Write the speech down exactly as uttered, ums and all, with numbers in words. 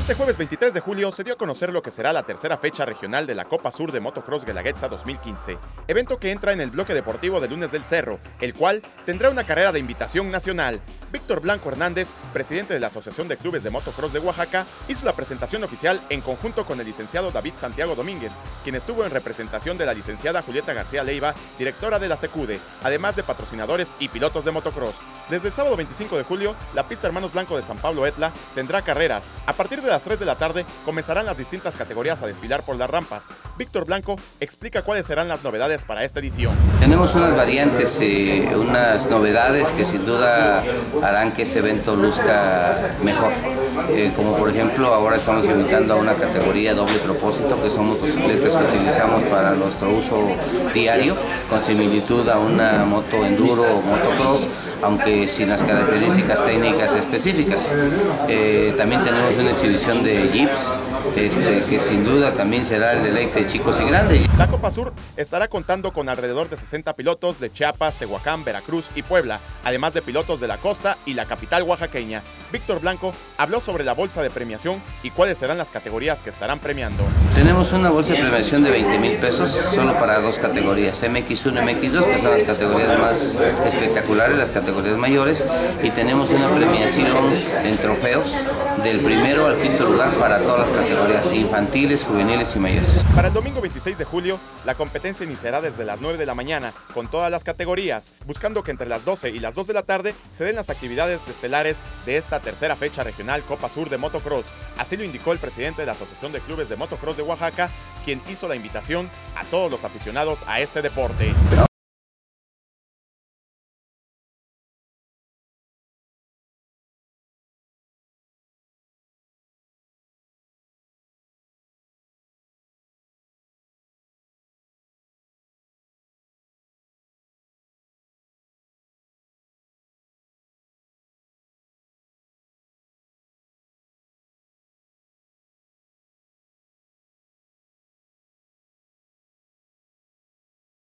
Este jueves veintitrés de julio se dio a conocer lo que será la tercera fecha regional de la Copa Sur de Motocross Guelaguetza dos mil quince, evento que entra en el bloque deportivo de Lunes del Cerro, el cual tendrá una carrera de invitación nacional. Víctor Blanco Hernández, presidente de la Asociación de Clubes de Motocross de Oaxaca, hizo la presentación oficial en conjunto con el licenciado David Santiago Domínguez, quien estuvo en representación de la licenciada Julieta García Leiva, directora de la SECUDE, además de patrocinadores y pilotos de motocross. Desde el sábado veinticinco de julio, la pista Hermanos Blanco de San Pablo Etla tendrá carreras. A partir de las tres de la tarde comenzarán las distintas categorías a desfilar por las rampas. Víctor Blanco explica cuáles serán las novedades para esta edición. Tenemos unas variantes, eh, unas novedades que sin duda harán que este evento luzca mejor. Eh, como por ejemplo, ahora estamos invitando a una categoría doble propósito, que son motocicletas que utilizamos para nuestro uso diario, con similitud a una moto enduro o motocross, aunque sin las características técnicas específicas. Eh, también tenemos una exhibición de jeeps, este, que sin duda también será el deleite de chicos y grandes. La Copa Sur estará contando con alrededor de sesenta pilotos de Chiapas, Tehuacán, Veracruz y Puebla, además de pilotos de la costa y la capital oaxaqueña. Víctor Blanco habló sobre la bolsa de premiación y cuáles serán las categorías que estarán premiando. Tenemos una bolsa de premiación de veinte mil pesos solo para dos categorías, M X uno y M X dos, que son las categorías más espectaculares, las categorías mayores, y tenemos una premiación en trofeos del primero al quinto lugar para todas las categorías infantiles, juveniles y mayores. Para el domingo veintiséis de julio, la competencia iniciará desde las nueve de la mañana con todas las categorías, buscando que entre las doce y las dos de la tarde se den las actividades estelares de esta tercera fecha regional Copa Sur de Motocross. Así lo indicó el presidente de la Asociación de Clubes de Motocross de Oaxaca, quien hizo la invitación a todos los aficionados a este deporte.